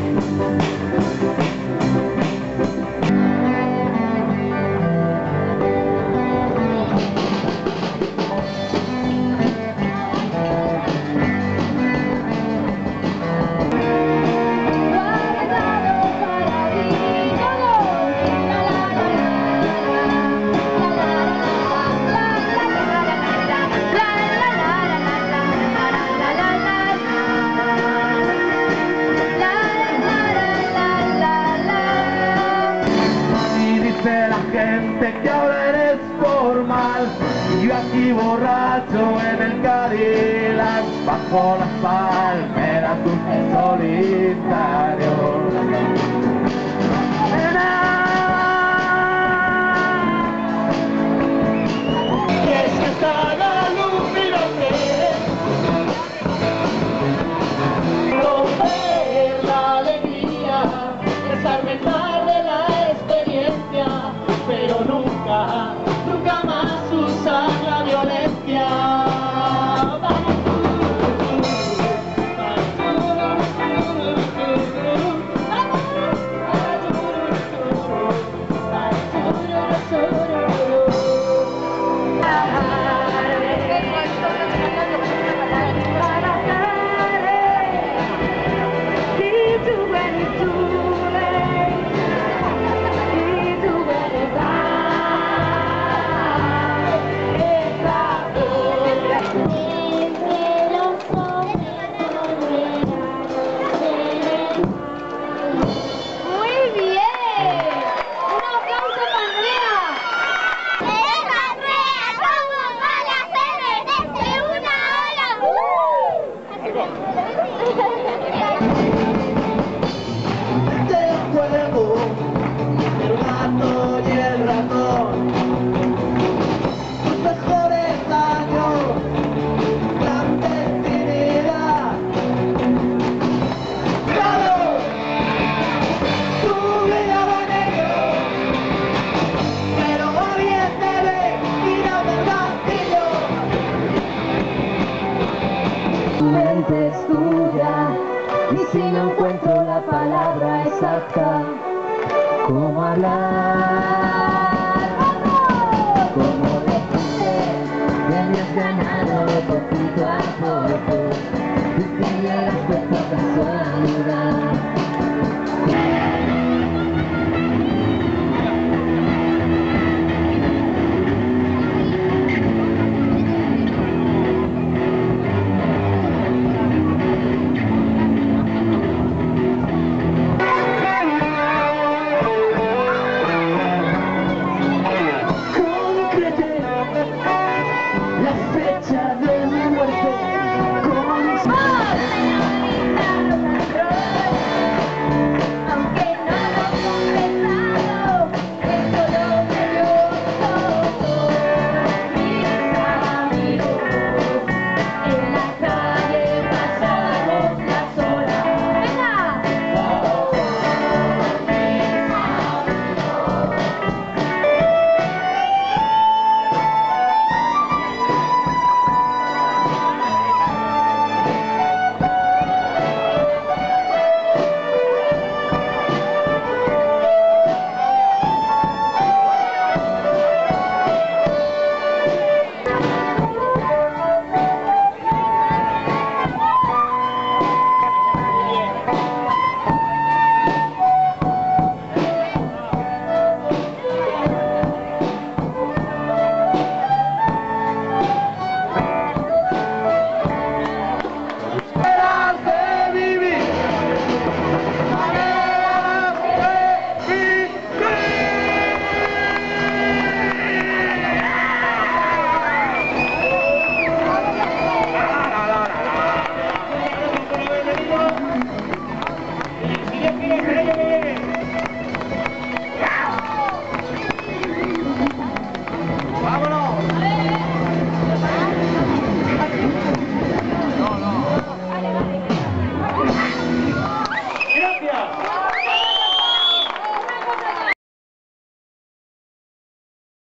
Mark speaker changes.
Speaker 1: Gente que ahora eres formal, y yo aquí borracho en el Cadillac, bajo las palmeras un solitario. Y es que está la luz, mira romper la alegría, desarmentar de la experiencia, pero nunca, nunca más usar la violencia.
Speaker 2: Es tuya, y si no encuentro la palabra exacta, ¿cómo hablar? ¿Cómo decirte que me has ganado poquito a poco? Y que llegas puesto a saludar.